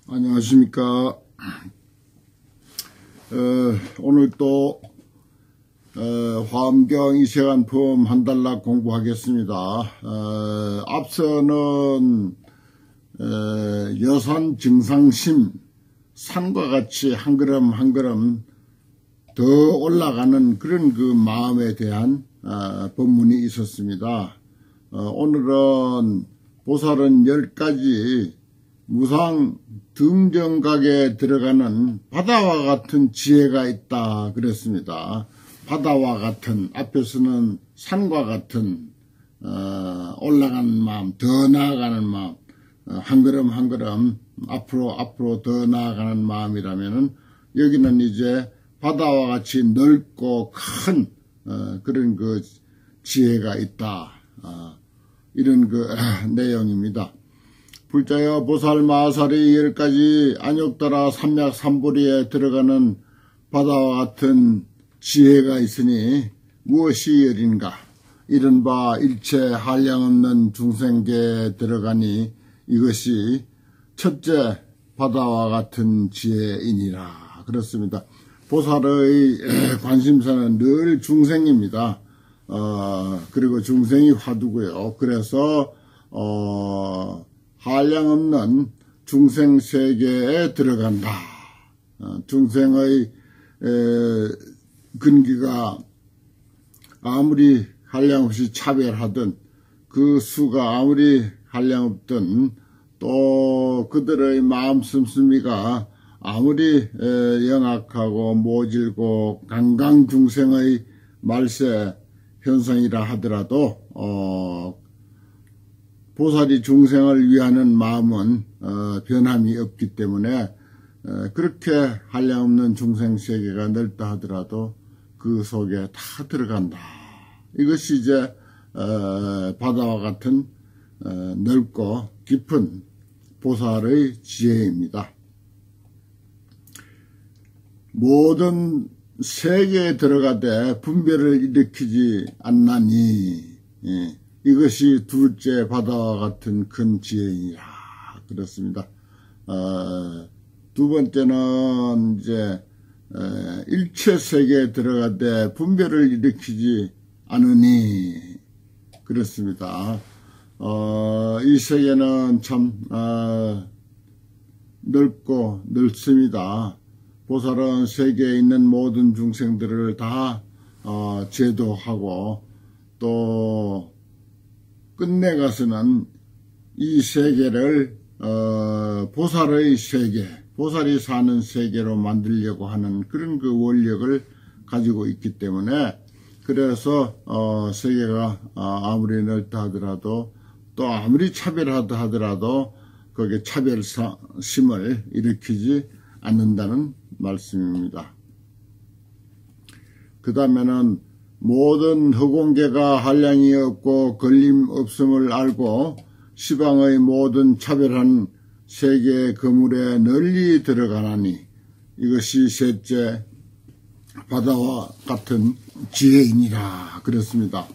안녕하십니까. 오늘 또 화엄경 이세관품 한 달락 공부하겠습니다. 앞서는 여산 증상심, 산과 같이 한 걸음 한 걸음 더 올라가는 그런 그 마음에 대한 법문이 있었습니다. 오늘은 보살은 10가지 무상 등정각에 들어가는 바다와 같은 지혜가 있다 그랬습니다. 바다와 같은, 앞에서는 산과 같은 올라가는 마음, 더 나아가는 마음, 한 걸음 한 걸음 앞으로 더 나아가는 마음이라면은 여기는 이제 바다와 같이 넓고 큰 그런 그 지혜가 있다, 이런 그 내용입니다. 불자여 보살 마살이 10가지 안욕따라 삼약 삼보리에 들어가는 바다와 같은 지혜가 있으니 무엇이 열인가? 이른바 일체 한량없는 중생계에 들어가니 이것이 첫째 바다와 같은 지혜이니라. 그렇습니다. 보살의 관심사는 늘 중생입니다. 그리고 중생이 화두고요. 그래서 한량없는 중생세계에 들어간다. 중생의 근기가 아무리 한량없이 차별하든, 그 수가 아무리 한량없든, 또 그들의 마음 씀씀이가 아무리 영악하고 모질고 강강중생의 말세 현상이라 하더라도 보살이 중생을 위하는 마음은 변함이 없기 때문에 그렇게 한량없는 중생세계가 넓다 하더라도 그 속에 다 들어간다. 이것이 이제 바다와 같은 넓고 깊은 보살의 지혜입니다. 모든 세계에 들어가되 분별을 일으키지 않나니 이것이 둘째 바다와 같은 큰 지혜이라. 그렇습니다. 두 번째는 이제 일체 세계에 들어가되 분별을 일으키지 않으니. 그렇습니다. 이 세계는 참 넓고 넓습니다. 보살은 세계에 있는 모든 중생들을 다 제도하고, 또 끝내 가서는 이 세계를 보살의 세계, 보살이 사는 세계로 만들려고 하는 그런 그 원력을 가지고 있기 때문에, 그래서 세계가 아무리 넓다 하더라도, 또 아무리 차별하다 하더라도 거기에 차별심을 일으키지 않는다는 말씀입니다. 그 다음에는 모든 허공계가 한량이 없고 걸림 없음을 알고 시방의 모든 차별한 세계의 거물에 널리 들어가나니 이것이 셋째 바다와 같은 지혜이니라. 그렇습니다.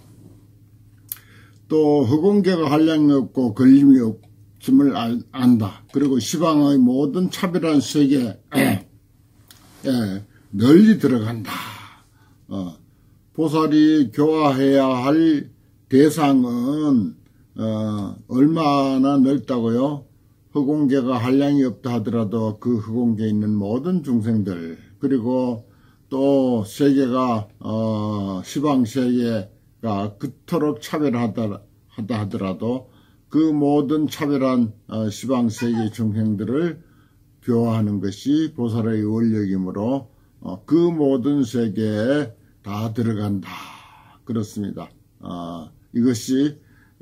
또 허공계가 한량이 없고 걸림이 없음을 안다. 그리고 시방의 모든 차별한 세계에 널리 들어간다. 보살이 교화해야 할 대상은 얼마나 넓다고요? 허공계가 한량이 없다 하더라도 그 허공계에 있는 모든 중생들, 그리고 또 세계가 시방세계가 그토록 차별하다 하더라도 그 모든 차별한 시방세계 중생들을 교화하는 것이 보살의 원력이므로 그 모든 세계에 다 들어간다. 그렇습니다. 이것이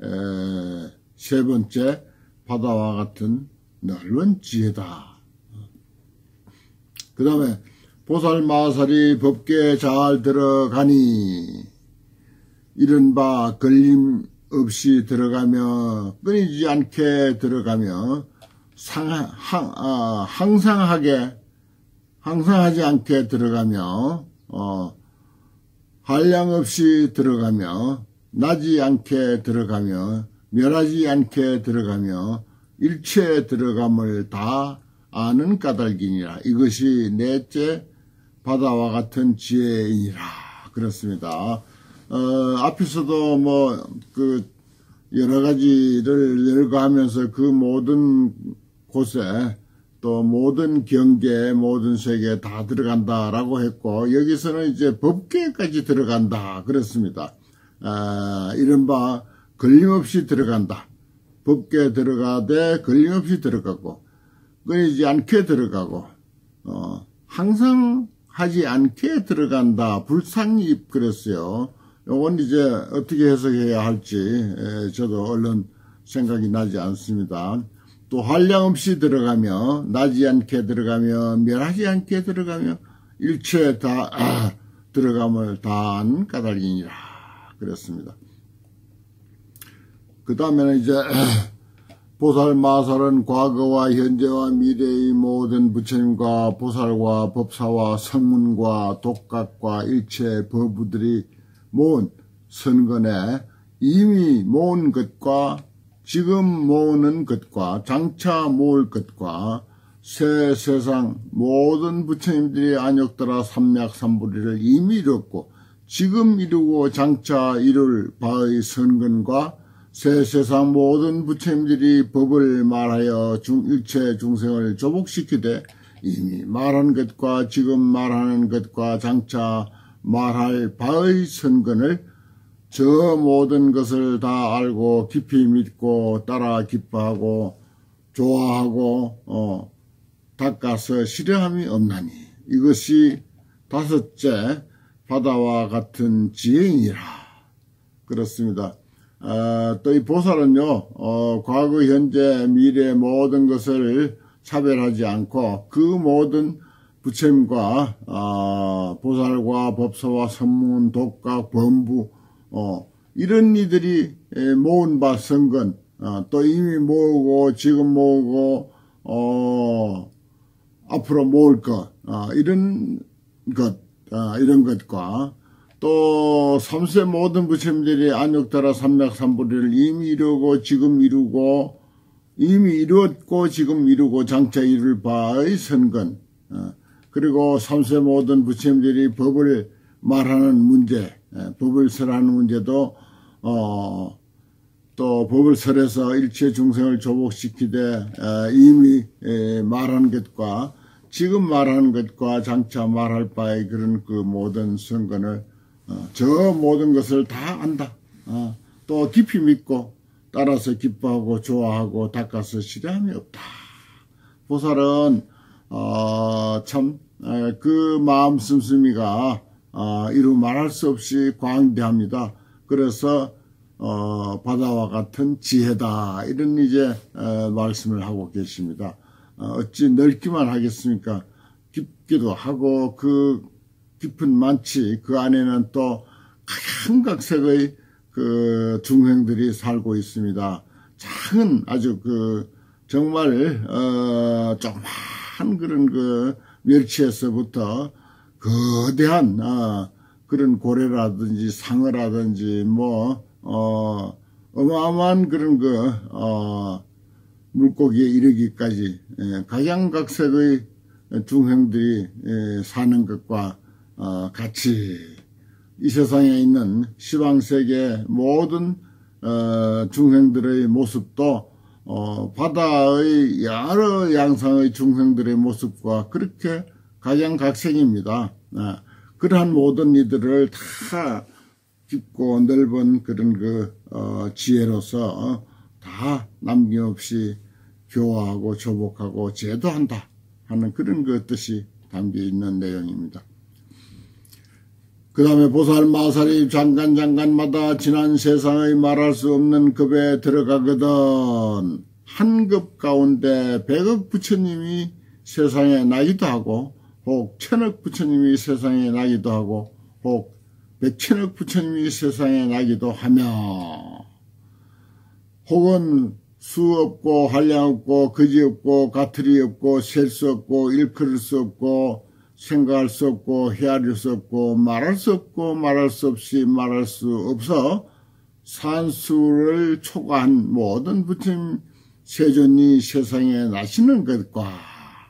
세 번째 바다와 같은 넓은 지혜다. 그 다음에 보살 마살이 법계에 잘 들어가니 이른바 걸림 없이 들어가며 끊이지 않게 들어가며 항상하지 않게 들어가며 한량 없이 들어가며 나지 않게 들어가며 멸하지 않게 들어가며 일체에 들어감을 다 아는 까닭이니라. 이것이 넷째 바다와 같은 지혜이니라. 그렇습니다. 앞에서도 여러 가지를 열거하면서 그 모든 곳에 또 모든 경계, 모든 세계에 다 들어간다라고 했고, 여기서는 이제 법계까지 들어간다. 그렇습니다. 이른바 걸림없이 들어간다. 법계에 들어가되 걸림없이 들어가고, 끊이지 않게 들어가고, 항상 하지 않게 들어간다. 불상입 그랬어요. 요건 이제 어떻게 해석해야 할지 저도 얼른 생각이 나지 않습니다. 또 한량없이 들어가며, 나지 않게 들어가며, 멸하지 않게 들어가며, 일체 다 들어감을 다한 까닭이니라. 그랬습니다. 그 다음에는 이제 보살 마살은 과거와 현재와 미래의 모든 부처님과 보살과 법사와 성문과 독각과 일체 법부들이 모은 선건에 이미 모은 것과 지금 모으는 것과 장차 모을 것과 새 세상 모든 부처님들이 안욕더라 삼맥삼부리를 이미 이뤘고 지금 이루고 장차 이룰 바의 선건과 새 세상 모든 부처님들이 법을 말하여 일체 중생을 조복시키되 이미 말한 것과 지금 말하는 것과 장차 말할 바의 선건을 저 모든 것을 다 알고 깊이 믿고 따라 기뻐하고 좋아하고 닦아서 실현함이 없나니 이것이 다섯째 바다와 같은 지혜이니라. 그렇습니다. 또 이 보살은요, 과거, 현재, 미래 모든 것을 차별하지 않고 그 모든 부처님과 보살과 법사와 선문, 독각, 범부 이런 이들이 모은 바 선건 또 이미 모으고 지금 모으고 앞으로 모을 것 이런 것과 또 삼세 모든 부처님들이 안욕더라 삼맥삼부리를 이미 이루고 지금 이루고 이미 이루었고 지금 이루고 장차 이룰 바의 선건 그리고 삼세 모든 부처님들이 법을 말하는 문제 법을 설하는 문제도 또 법을 설해서 일체 중생을 조복시키되 이미 말한 것과 지금 말하는 것과 장차 말할 바의 그런 그 모든 선건을 저 모든 것을 다 안다. 또 깊이 믿고 따라서 기뻐하고 좋아하고 닦아서 실현함이 없다. 보살은 참 그 마음 씀씀이가 이루 말할 수 없이 광대합니다. 그래서 바다와 같은 지혜다 이런 이제 말씀을 하고 계십니다. 어찌 넓기만 하겠습니까? 깊기도 하고 그 깊은 많지 그 안에는 또 각양각색의 그 중생들이 살고 있습니다. 작은 아주 그 정말 조그만 그런 그 멸치에서부터 거대한 그런 고래라든지 상어라든지 뭐 어마어마한 그런 그 물고기에 이르기까지 각양각색의 중생들이 사는 것과 같이 이 세상에 있는 시방세계 모든 중생들의 모습도 바다의 여러 양상의 중생들의 모습과 그렇게 각양각색입니다. 그러한 모든 이들을 다 깊고 넓은 그런 그 지혜로서 다 남김없이 교화하고 조복하고 제도한다 하는 그런 그 뜻이 담겨 있는 내용입니다. 그 다음에 보살 마살이 장간장간마다 지난 세상의 말할 수 없는 급에 들어가거든 한 급 가운데 100억 부처님이 세상에 나기도 하고 혹 1000억 부처님이 세상에 나기도 하고 혹 100천억 부처님이 세상에 나기도 하며 혹은 수 없고 한량 없고 거지 없고 가틀이 없고 셀 수 없고 일컬을 수 없고 생각할 수 없고 헤아릴 수 없고 말할 수 없고 말할 수 없이 말할 수 없어 산수를 초과한 모든 부처님 세존이 세상에 나시는 것과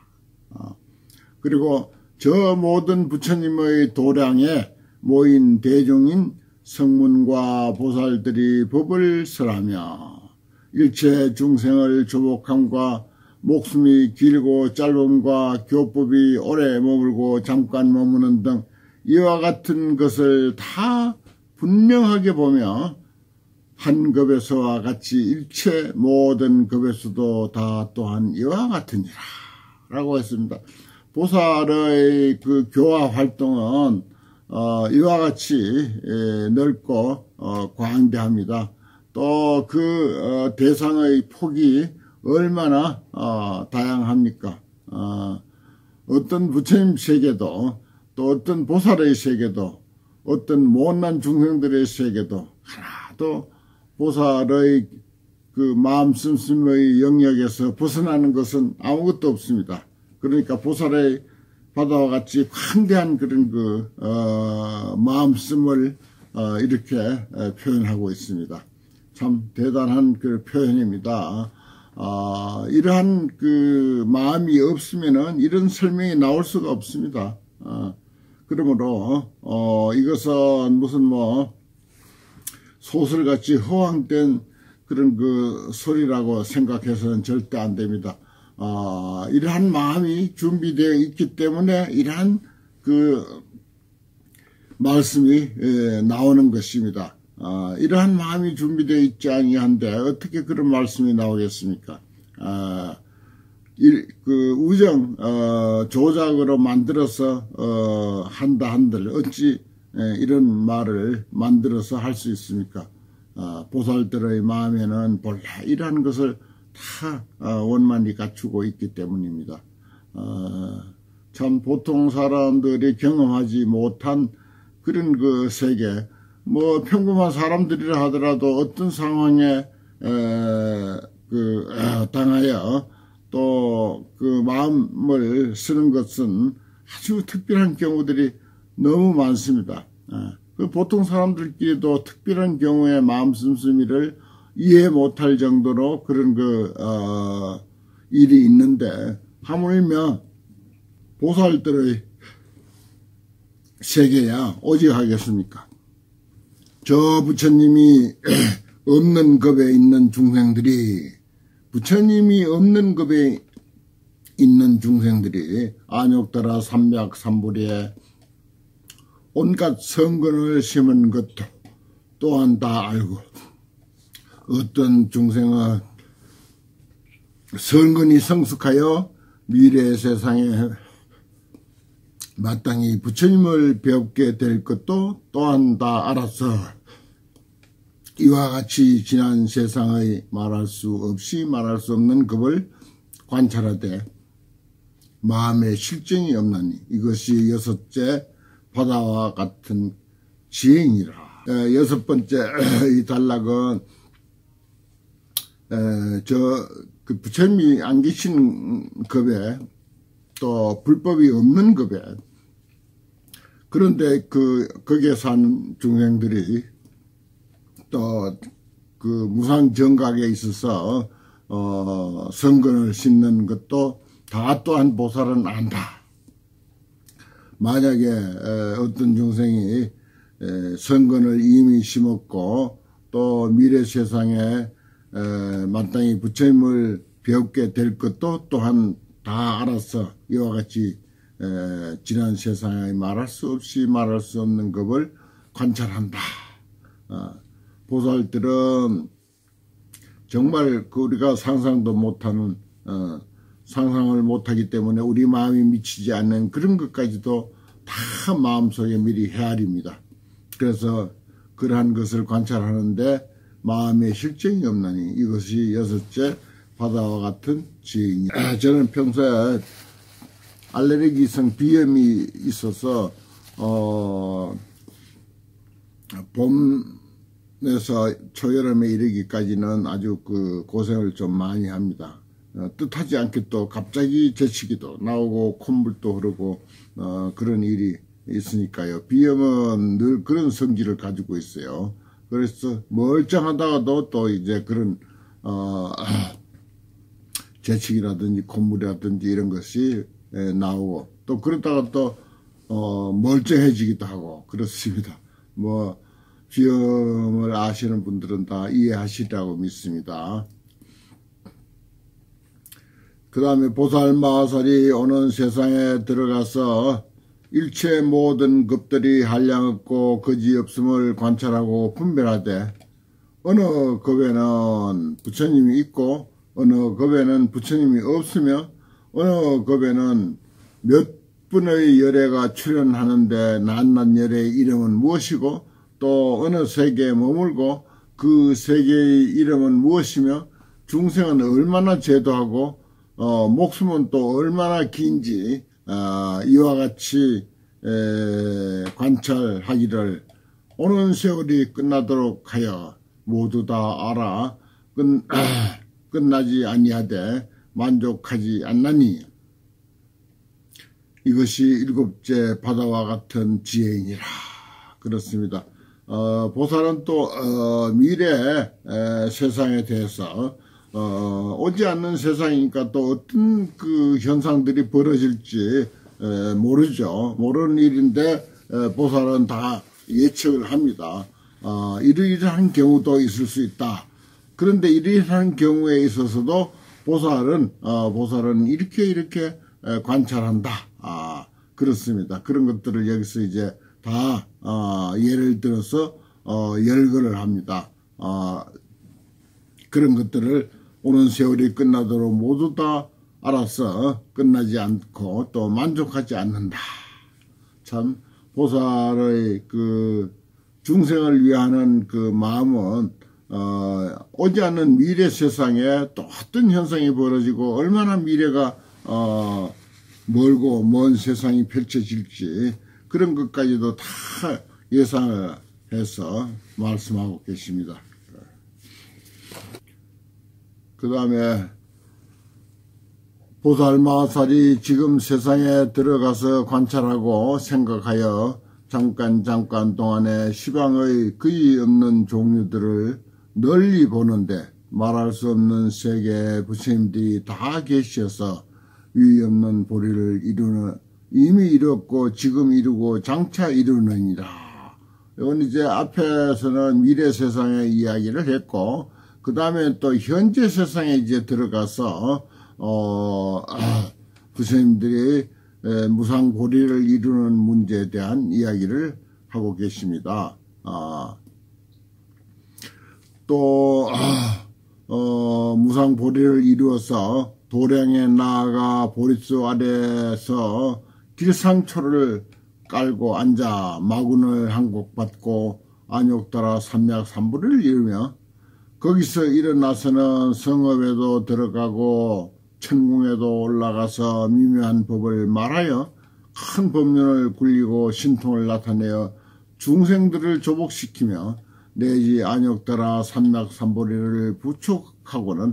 그리고 저 모든 부처님의 도량에 모인 대중인 성문과 보살들이 법을 설하며 일체 중생을 조복함과 목숨이 길고 짧음과 교법이 오래 머물고 잠깐 머무는 등 이와 같은 것을 다 분명하게 보며 한 급에서와 같이 일체 모든 급에서도 다 또한 이와 같으니라 라고 했습니다. 보살의 그 교화 활동은 이와 같이 넓고 광대합니다. 또 그 대상의 폭이 얼마나 다양합니까? 어떤 부처님 세계도 또 어떤 보살의 세계도 어떤 못난 중생들의 세계도 하나도 보살의 그 마음 씀씀의 영역에서 벗어나는 것은 아무것도 없습니다. 그러니까 보살의 바다와 같이 광대한 그런 그 마음씀을 이렇게 표현하고 있습니다. 참 대단한 그 표현입니다. 이러한 그 마음이 없으면은 이런 설명이 나올 수가 없습니다. 그러므로 이것은 무슨 뭐 소설같이 허황된 그런 그 소리라고 생각해서는 절대 안 됩니다. 이러한 마음이 준비되어 있기 때문에 이러한 그 말씀이 나오는 것입니다. 이러한 마음이 준비되어 있지 아니한데 어떻게 그런 말씀이 나오겠습니까? 그 우정 조작으로 만들어서 한다 한들 어찌 이런 말을 만들어서 할 수 있습니까? 보살들의 마음에는 본래 이러한 것을 다 원만히 갖추고 있기 때문입니다. 참 보통 사람들이 경험하지 못한 그런 그 세계, 뭐 평범한 사람들이라 하더라도 어떤 상황에 당하여 또 그 마음을 쓰는 것은 아주 특별한 경우들이 너무 많습니다. 그 보통 사람들끼리도 특별한 경우에 마음 씀씀이를 이해 못할 정도로 그런 그 일이 있는데 하물며 보살들의 세계야 오직 하겠습니까? 저 부처님이 없는 급에 있는 중생들이 부처님이 없는 급에 있는 중생들이 안욕따라 삼맥삼불에 온갖 성근을 심은 것도 또한 다 알고 어떤 중생은 성근이 성숙하여 미래 세상에 마땅히 부처님을 배우게 될 것도 또한 다 알아서 이와 같이 지난 세상의 말할 수 없이 말할 수 없는 급을 관찰하되 마음에 실정이 없나니 이것이 여섯째 바다와 같은 지행이라. 여섯 번째 이 단락은 그 부처님이 안 계신 급에 또 불법이 없는 급에 그런데 거기에 사는 중생들이 또 그 무상정각에 있어서 성근을 심는 것도 다 또한 보살은 안다. 만약에 어떤 중생이 성근을 이미 심었고 또 미래 세상에 마땅히 부처님을 배우게 될 것도 또한 다 알아서 이와 같이 지난 세상에 말할 수 없이 말할 수 없는 것을 관찰한다. 보살들은 정말 우리가 상상도 못하는 상상을 못하기 때문에 우리 마음이 미치지 않는 그런 것까지도 다 마음속에 미리 헤아립니다. 그래서 그러한 것을 관찰하는데 마음에 실정이 없나니 이것이 여섯째 바다와 같은 지혜이니라. 저는 평소에 알레르기성 비염이 있어서 봄에서 초여름에 이르기까지는 아주 그 고생을 좀 많이 합니다. 뜻하지 않게 또 갑자기 재치기도 나오고 콧물도 흐르고 그런 일이 있으니까요. 비염은 늘 그런 성질을 가지고 있어요. 그래서 멀쩡하다가도 또 이제 그런 재치기라든지 콧물이라든지 이런 것이 나오고 또 그러다가 또 멀쩡해지기도 하고 그렇습니다. 뭐 비염을 아시는 분들은 다 이해하시리라고 믿습니다. 그 다음에 보살마살이 오는 세상에 들어가서 일체 모든 급들이 한량없고 거지없음을 관찰하고 분별하되 어느 급에는 부처님이 있고 어느 급에는 부처님이 없으며 어느 급에는 몇 분의 열애가 출현하는데 낱낱 열애의 이름은 무엇이고 또 어느 세계에 머물고 그 세계의 이름은 무엇이며 중생은 얼마나 제도하고 목숨은 또 얼마나 긴지 이와 같이 관찰하기를 오는 세월이 끝나도록 하여 모두 다 알아 끝나지 아니하되 만족하지 않나니 이것이 일곱째 바다와 같은 지혜이니라. 그렇습니다. 보살은 또 미래 세상에 대해서 오지 않는 세상이니까 또 어떤 그 현상들이 벌어질지 모르죠. 모르는 일인데 보살은 다 예측을 합니다. 이러이러한 경우도 있을 수 있다. 그런데 이러이러한 경우에 있어서도 보살은 이렇게 관찰한다. 그렇습니다. 그런 것들을 여기서 이제 다 예를 들어서 열거를 합니다. 그런 것들을 오는 세월이 끝나도록 모두 다 알아서 끝나지 않고 또 만족하지 않는다. 참 보살의 그 중생을 위하는 그 마음은 오지 않는 미래 세상에 또 어떤 현상이 벌어지고 얼마나 미래가 멀고 먼 세상이 펼쳐질지 그런 것까지도 다 예상을 해서 말씀하고 계십니다. 그 다음에 보살마살이 지금 세상에 들어가서 관찰하고 생각하여 잠깐 동안에 시방의 거의 없는 종류들을 널리 보는데 말할 수 없는 세계 부처님들이 다 계셔서 위 없는 보리를 이미 이뤘고 지금 이루고 장차 이루느니라. 이건 이제 앞에서는 미래 세상의 이야기를 했고 그 다음에 또 현재 세상에 이제 들어가서 부처님들이 무상보리를 이루는 문제에 대한 이야기를 하고 계십니다. 또 무상보리를 이루어서 도량에 나아가 보리수 아래에서 길상초를 깔고 앉아 마군을 한 곡 받고 안욕따라 삼맥삼부를 이루며 거기서 일어나서는 성읍에도 들어가고 천궁에도 올라가서 미묘한 법을 말하여 큰 법륜을 굴리고 신통을 나타내어 중생들을 조복시키며 내지 안욕따라 삼맥삼보리를 부축하고는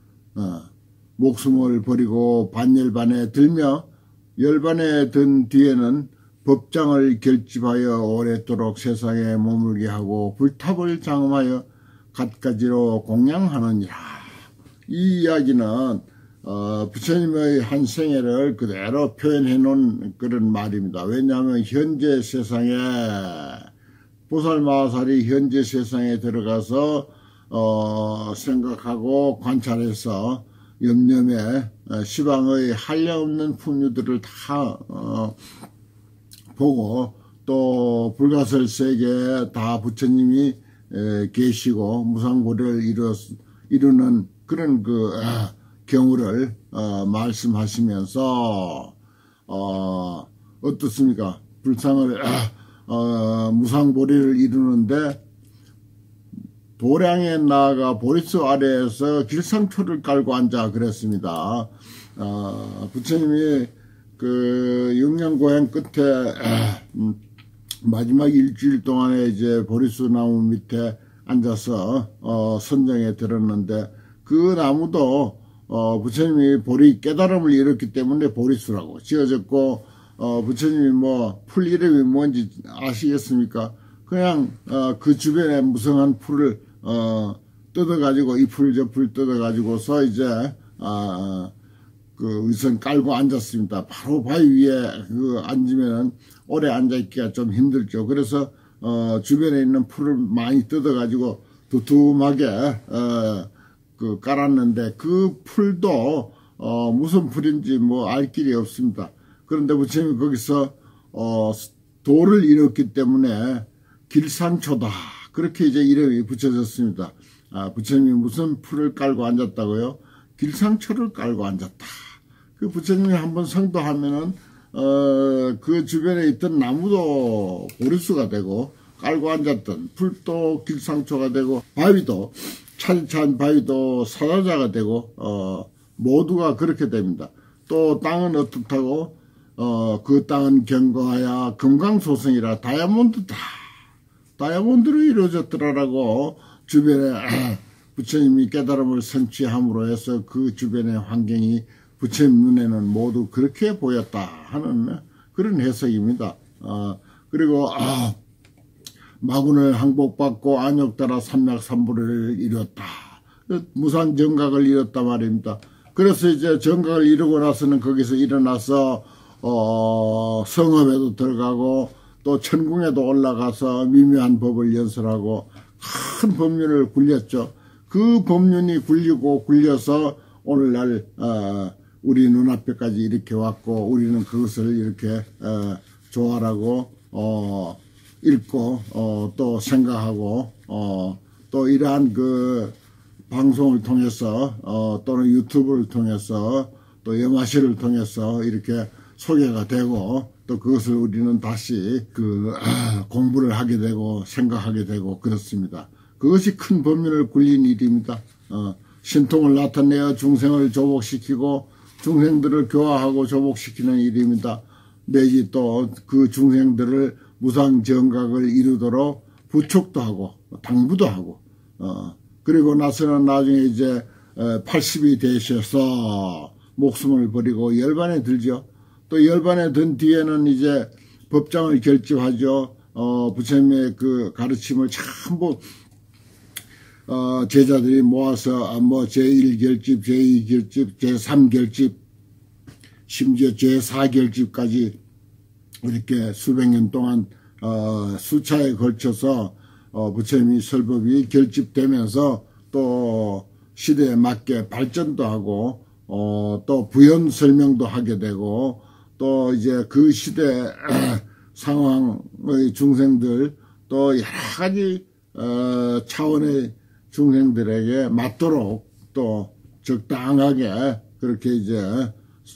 목숨을 버리고 반열반에 들며 열반에 든 뒤에는 법장을 결집하여 오랫도록 세상에 머물게 하고 불탑을 장엄하여 갖가지로 공양하느니라. 이 이야기는 부처님의 한 생애를 그대로 표현해 놓은 그런 말입니다. 왜냐하면 현재 세상에 보살마살이 현재 세상에 들어가서 생각하고 관찰해서 염념에 시방의 한량없는 풍류들을 다 보고 또 불가설 세계에 다 부처님이 계시고 무상보리를 이루는 그런 그 경우를 말씀하시면서 어떻습니까? 불상을 무상보리를 이루는데 도량에 나아가 보리수 아래에서 길상초를 깔고 앉아 그랬습니다. 부처님이 그 영양고행 끝에 마지막 일주일 동안에 이제 보리수 나무 밑에 앉아서 선정에 들었는데 그 나무도 부처님이 보리 깨달음을 이뤘기 때문에 보리수라고 지어졌고 부처님이 뭐 풀 이름이 뭔지 아시겠습니까? 그냥 그 주변에 무성한 풀을 뜯어가지고 이 풀 저 풀 뜯어가지고서 이제 그 의선 깔고 앉았습니다. 바로 바위 위에 그 앉으면은 오래 앉아있기가 좀 힘들죠. 그래서 주변에 있는 풀을 많이 뜯어가지고 두툼하게 그 깔았는데 그 풀도 무슨 풀인지 뭐 알 길이 없습니다. 그런데 부처님이 거기서 돌을 잃었기 때문에 길상초다 그렇게 이제 이름이 붙여졌습니다. 부처님이 무슨 풀을 깔고 앉았다고요? 길상초를 깔고 앉았다. 그 부처님이 한번 성도하면은 그 주변에 있던 나무도 보리수가 되고 깔고 앉았던 풀도 길상초가 되고 바위도 차디찬 바위도 사자자가 되고 모두가 그렇게 됩니다. 또 땅은 어떻다고 그 땅은 견고하여 금강소성이라 다이아몬드다. 다이아몬드로 이루어졌더라라고 주변에 부처님이 깨달음을 성취함으로 해서 그 주변의 환경이 부처님 눈에는 모두 그렇게 보였다 하는 그런 해석입니다. 그리고 마군을 항복받고 안욕따라 삼맥삼부를 이뤘다. 무상 정각을 이뤘다 말입니다. 그래서 이제 정각을 이루고 나서는 거기서 일어나서 성읍에도 들어가고 또 천궁에도 올라가서 미묘한 법을 연설하고 큰 법륜을 굴렸죠. 그 법륜이 굴리고 굴려서 오늘날 우리 눈앞에까지 이렇게 왔고 우리는 그것을 이렇게 조화라고 읽고 또 생각하고 또 이러한 그 방송을 통해서 또는 유튜브를 통해서 또 염화실을 통해서 이렇게 소개가 되고 또 그것을 우리는 다시 그 공부를 하게 되고 생각하게 되고 그렇습니다. 그것이 큰 법륜을 굴린 일입니다. 신통을 나타내어 중생을 조복시키고 중생들을 교화하고 조복시키는 일입니다. 내지 또 그 중생들을 무상정각을 이루도록 부촉도 하고 당부도 하고 그리고 나서는 나중에 이제 80이 되셔서 목숨을 버리고 열반에 들죠. 또 열반에 든 뒤에는 이제 법장을 결집하죠. 부처님의 그 가르침을 전부 제자들이 모아서 뭐 제1결집, 제2결집, 제3결집, 심지어 제4결집까지 이렇게 수백 년 동안 수차에 걸쳐서 부처님이 설법이 결집되면서 또 시대에 맞게 발전도 하고 또 부연 설명도 하게 되고 또 이제 그 시대 상황의 중생들 또 여러 가지 차원의 중생들에게 맞도록 또 적당하게 그렇게 이제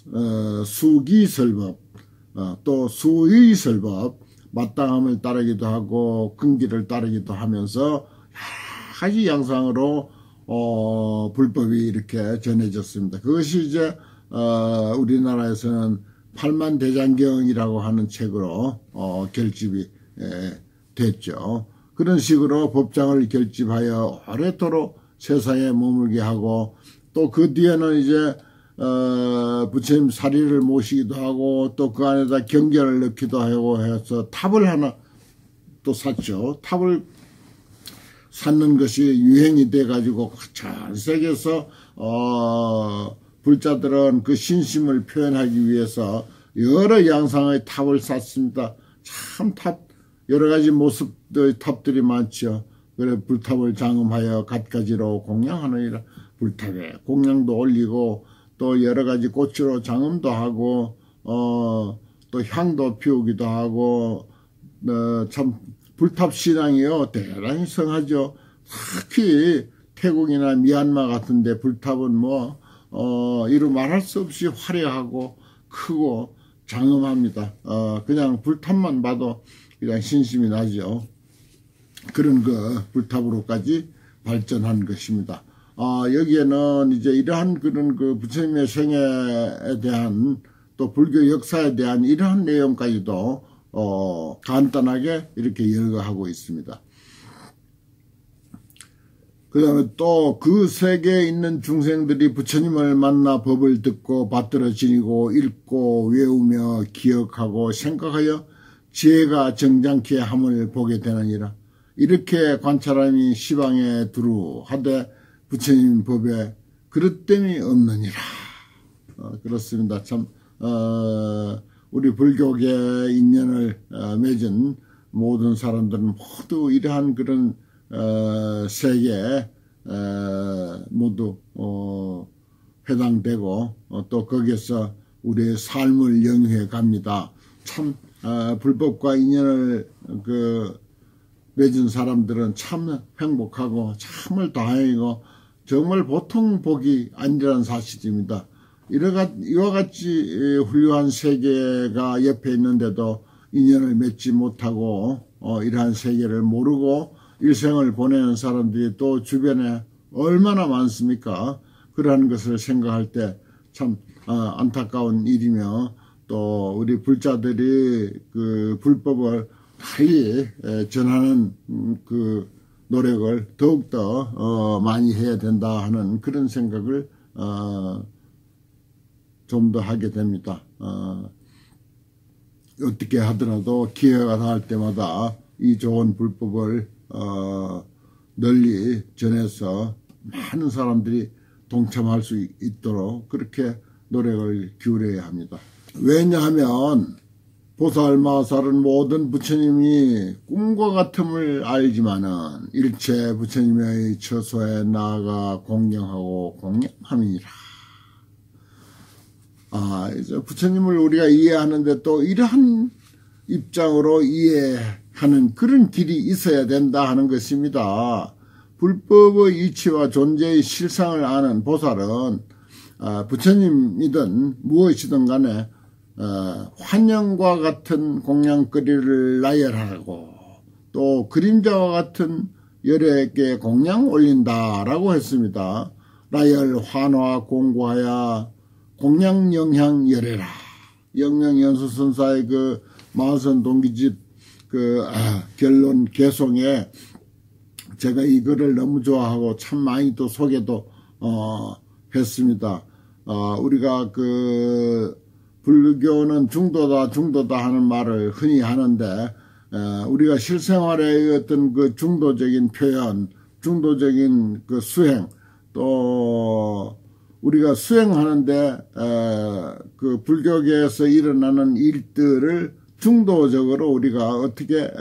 수기설법 또 수의설법 마땅함을 따르기도 하고 근기를 따르기도 하면서 여러 가지 양상으로 불법이 이렇게 전해졌습니다. 그것이 이제 우리나라에서는 팔만대장경이라고 하는 책으로 결집이 됐죠. 그런 식으로 법장을 결집하여 오래도록 세상에 머물게 하고 또 그 뒤에는 이제 부처님 사리를 모시기도 하고 또 그 안에다 경전을 넣기도 하고 해서 탑을 하나 또 샀죠. 탑을 샀는 것이 유행이 돼 가지고 전 세계에서 불자들은 그 신심을 표현하기 위해서 여러 양상의 탑을 샀습니다. 참 여러 가지 모습의 탑들이 많죠. 그래 불탑을 장음하여 갖가지로 공양하느니라. 불탑에 공양도 올리고 또 여러 가지 꽃으로 장음도 하고 또 향도 피우기도 하고 참 불탑 신앙이요 대단히 성하죠. 특히 태국이나 미얀마 같은데 불탑은 뭐 이루 말할 수 없이 화려하고 크고 장엄합니다. 그냥 불탑만 봐도 그냥 신심이 나죠. 그런 그 불탑으로까지 발전한 것입니다. 여기에는 이제 이러한 그런 그 부처님의 생애에 대한 또 불교 역사에 대한 이러한 내용까지도 간단하게 이렇게 열거하고 있습니다. 그 다음에 또 그 세계에 있는 중생들이 부처님을 만나 법을 듣고 받들어 지니고 읽고 외우며 기억하고 생각하여 지혜가 정장케 함을 보게 되느니라. 이렇게 관찰함이 시방에 두루 하되 부처님 법에 그릇됨이 없느니라. 그렇습니다. 참 우리 불교계 인연을 맺은 모든 사람들은 모두 이러한 그런 세계에 모두 해당되고 또 거기에서 우리의 삶을 영위해 갑니다. 참 불법과 인연을 맺은 사람들은 참 행복하고 참을 다행이고 정말 보통 복이 아니라는 사실입니다. 이와 같이 훌륭한 세계가 옆에 있는데도 인연을 맺지 못하고 이러한 세계를 모르고 일생을 보내는 사람들이 또 주변에 얼마나 많습니까? 그러한 것을 생각할 때 참 안타까운 일이며 또 우리 불자들이 그 불법을 빨리 전하는 그 노력을 더욱더 많이 해야 된다 하는 그런 생각을 좀 더 하게 됩니다. 어떻게 하더라도 기회가 닿을 때마다 이 좋은 불법을 널리 전해서 많은 사람들이 동참할 수 있도록 그렇게 노력을 기울여야 합니다. 왜냐하면 보살마살은 모든 부처님이 꿈과 같음을 알지만은 일체 부처님의 처소에 나아가 공경하고 공양함이니라. 이제 부처님을 우리가 이해하는데 또 이러한 입장으로 이해하는 그런 길이 있어야 된다 하는 것입니다. 불법의 이치와 존재의 실상을 아는 보살은 부처님이든 무엇이든 간에 환영과 같은 공양거리를 나열하고 또 그림자와 같은 열에게 공양 올린다라고 했습니다. 나열 환화 공고하여 공양 영향 열해라. 영영연수선사의 그 마선 동기집 결론 개송에 제가 이 글을 너무 좋아하고 참 많이 또 소개도 했습니다. 우리가 불교는 중도다 하는 말을 흔히 하는데 우리가 실생활의 어떤 그 중도적인 표현, 중도적인 그 수행, 또 우리가 수행하는데 그 불교계에서 일어나는 일들을 중도적으로 우리가 어떻게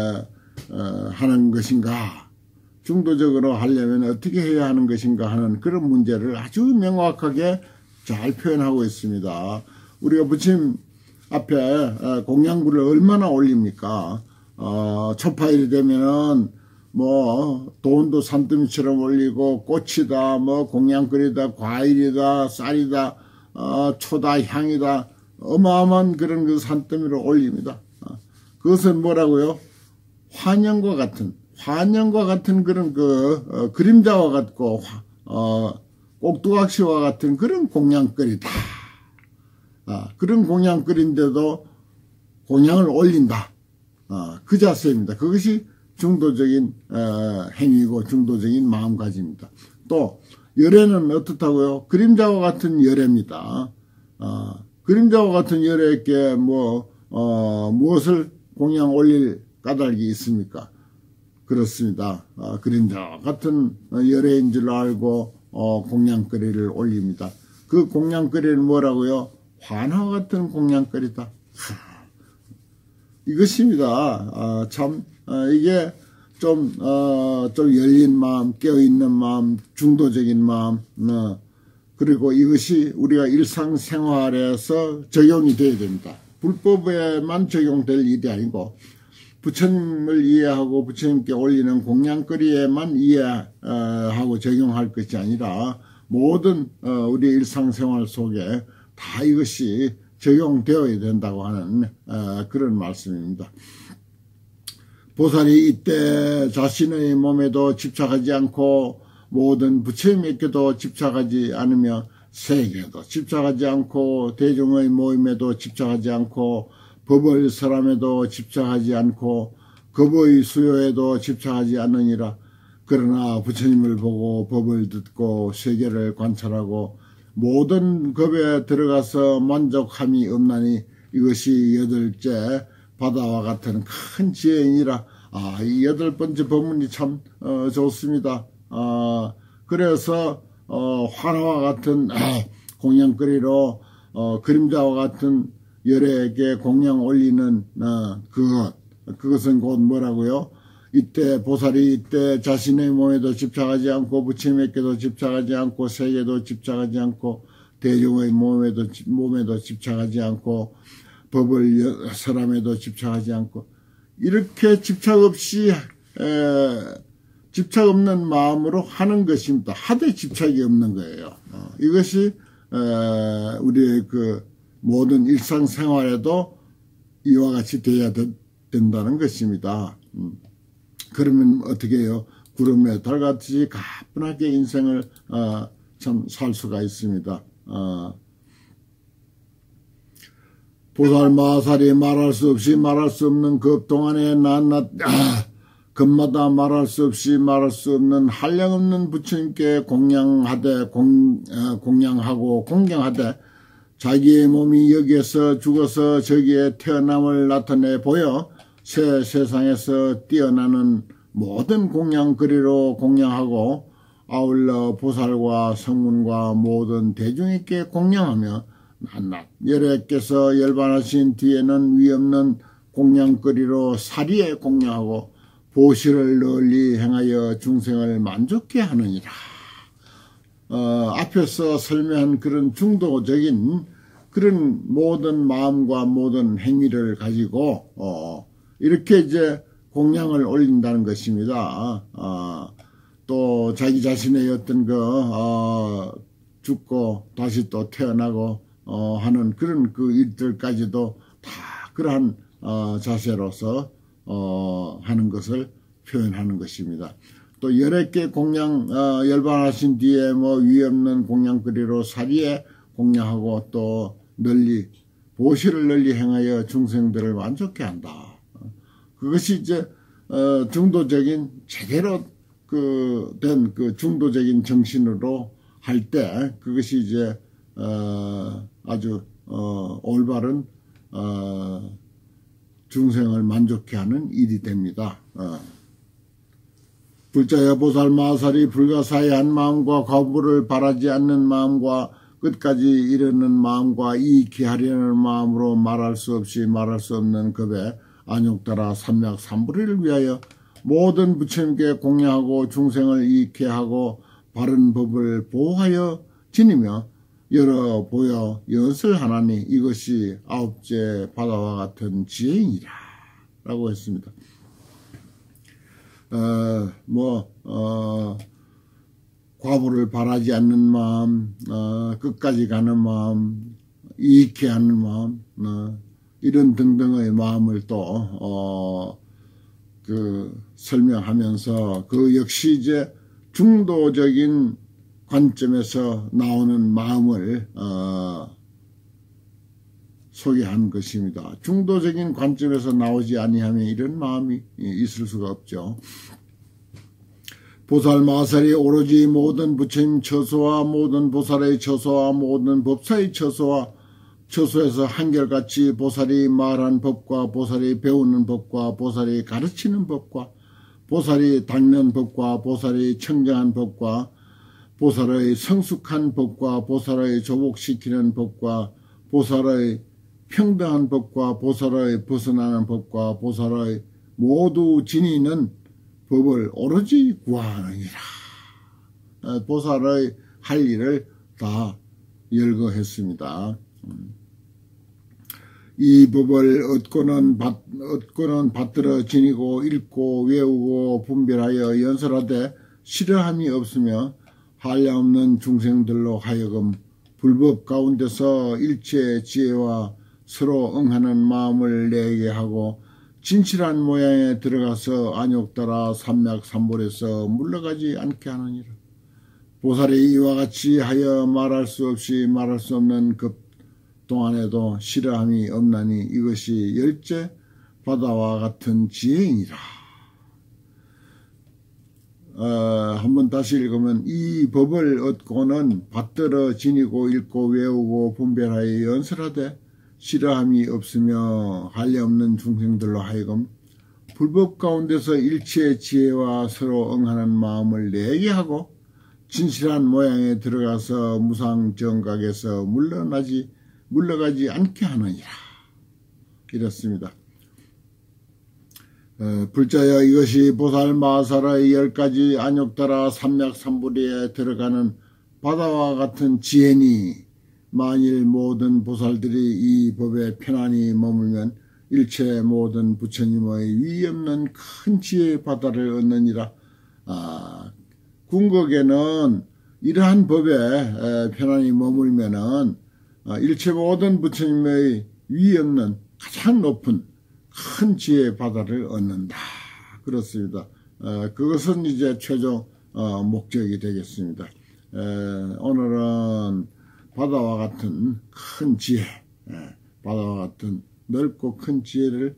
하는 것인가, 중도적으로 하려면 어떻게 해야 하는 것인가 하는 그런 문제를 아주 명확하게 잘 표현하고 있습니다. 우리가 부처님 앞에 공양불을 얼마나 올립니까? 초파일이 되면은 뭐 돈도 산더미처럼 올리고 꽃이다, 뭐 공양거리다, 과일이다, 쌀이다, 초다, 향이다, 어마어마한 그런 그 산더미를 올립니다. 그것은 뭐라고요? 환영과 같은 그런 그림자와 같고 꼭두각시와 같은 그런 공양거리다. 그런 공양거리인데도 공양을 올린다. 그 자세입니다. 그것이 중도적인 행위고 중도적인 마음가짐입니다. 또 열애는 어떻다고요? 그림자와 같은 열애입니다. 그림자와 같은 열애께 무엇을 공양 올릴 까닭이 있습니까? 그렇습니다. 그림자와 같은 열애인 줄 알고 공양거리를 올립니다. 그 공양거리는 뭐라고요? 환화 같은 공양거리다. 이것입니다. 참 이게 좀 열린 마음, 깨어있는 마음, 중도적인 마음, 그리고 이것이 우리가 일상생활에서 적용이 되어야 됩니다. 불법에만 적용될 일이 아니고 부처님을 이해하고 부처님께 올리는 공양거리에만 이해하고 적용할 것이 아니라 모든 우리 일상생활 속에 다 이것이 적용되어야 된다고 하는 그런 말씀입니다. 보살이 이때 자신의 몸에도 집착하지 않고 모든 부처님에게도 집착하지 않으며 세계에도 집착하지 않고 대중의 모임에도 집착하지 않고 법을 설함에도 집착하지 않고 법의 수요에도 집착하지 않느니라. 그러나 부처님을 보고 법을 듣고 세계를 관찰하고 모든 법에 들어가서 만족함이 없나니 이것이 여덟째 바다와 같은 큰 지혜이니라. 이 여덟 번째 법문이 참 좋습니다. 그래서 환화와 같은 공양거리로 그림자와 같은 열에게 공양 올리는 그것은 곧 뭐라고요? 이때 보살이 이때 자신의 몸에도 집착하지 않고 부처님에게도 집착하지 않고 세계도 집착하지 않고 대중의 몸에도 집착하지 않고 법을 사람에도 집착하지 않고 이렇게 집착 없는 마음으로 하는 것입니다. 하되 집착이 없는 거예요. 이것이 우리의 그 모든 일상생활에도 이와 같이 돼야 된다는 것입니다. 그러면 어떻게 해요? 구름에 달같이 가뿐하게 인생을 참 살 수가 있습니다. 보살 마살이 말할 수 없이 말할 수 없는 그 동안에 금마다 말할 수 없이 말할 수 없는 한량없는 부처님께 공양하고 공경하되 자기의 몸이 여기에서 죽어서 저기에 태어남을 나타내 보여 새 세상에서 뛰어나는 모든 공양거리로 공양하고 아울러 보살과 성문과 모든 대중에게 공양하며 낱낱 열애께서 열반하신 뒤에는 위없는 공양거리로 사리에 공양하고 보시를 널리 행하여 중생을 만족케 하느니라. 앞에서 설명한 그런 중도적인 그런 모든 마음과 모든 행위를 가지고 이렇게 이제 공양을 올린다는 것입니다. 또 자기 자신의 어떤 죽고 다시 또 태어나고 하는 그런 그 일들까지도 다 그러한 자세로서 하는 것을 표현하는 것입니다. 또 여러 개 공양 열반하신 뒤에 뭐 위없는 공양거리로 사리에 공양하고 또 널리 보시를 널리 행하여 중생들을 만족케 한다. 그것이 이제 중도적인 제대로 된 그 중도적인 정신으로 할 때 그것이 이제 아주 올바른 중생을 만족케 하는 일이 됩니다. 불자여 보살 마살이 불가사의한 마음과 과부를 바라지 않는 마음과 끝까지 이르는 마음과 이익히 하려는 마음으로 말할 수 없이 말할 수 없는 급에 안욕따라 삼맥삼불이를 위하여 모든 부처님께 공양하고 중생을 이익케 하고 바른 법을 보호하여 지니며 열어 보여 연설하나니 이것이 아홉째 바다와 같은 지혜이니라 라고 했습니다. 과부를 바라지 않는 마음, 끝까지 가는 마음, 이익케 하는 마음, 이런 등등의 마음을 또 설명하면서 그 역시 이제 중도적인 관점에서 나오는 마음을 소개한 것입니다. 중도적인 관점에서 나오지 아니하면 이런 마음이 있을 수가 없죠. 보살 마살이 오로지 모든 부처님 처소와 모든 보살의 처소와 모든 법사의 처소에서 한결같이 보살이 말한 법과 보살이 배우는 법과 보살이 가르치는 법과 보살이 닦는 법과 보살이 청정한 법과 보살의 성숙한 법과 보살의 조복시키는 법과 보살의 평등한 법과 보살의 벗어나는 법과 보살의 모두 지니는 법을 오로지 구하느니라. 보살의 할 일을 다 열거했습니다. 이 법을 얻고는 받들어 지니고 읽고 외우고 분별하여 연설하되 싫어함이 없으며 한량없는 중생들로 하여금 불법 가운데서 일체의 지혜와 서로 응하는 마음을 내게 하고 진실한 모양에 들어가서 안욕따라 삼맥삼불에서 물러가지 않게 하느니라. 보살이 이와 같이 하여 말할 수 없이 말할 수 없는 급 동안에도 싫어함이 없나니 이것이 열째 바다와 같은 지혜이니라. 한번 다시 읽으면 이 법을 얻고는 받들어 지니고 읽고 외우고 분별하여 연설하되 싫어함이 없으며 한량없는 중생들로 하여금 불법 가운데서 일체의 지혜와 서로 응하는 마음을 내게 하고 진실한 모양에 들어가서 무상정각에서 물러가지 않게 하느니라. 이렇습니다. 불자여 이것이 보살마하사의 10가지 안욕따라 삼맥삼부리에 들어가는 바다와 같은 지혜니 만일 모든 보살들이 이 법에 편안히 머물면 일체 모든 부처님의 위 없는 큰 지혜의 바다를 얻느니라. 궁극에는 이러한 법에 편안히 머물면은 일체 모든 부처님의 위 없는 가장 높은 큰 지혜의 바다를 얻는다. 그렇습니다. 그것은 이제 최종 목적이 되겠습니다. 오늘은 바다와 같은 큰 지혜, 바다와 같은 넓고 큰 지혜를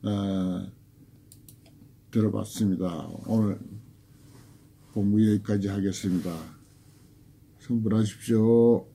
들어봤습니다. 오늘 공부 여기까지 하겠습니다. 성불하십시오.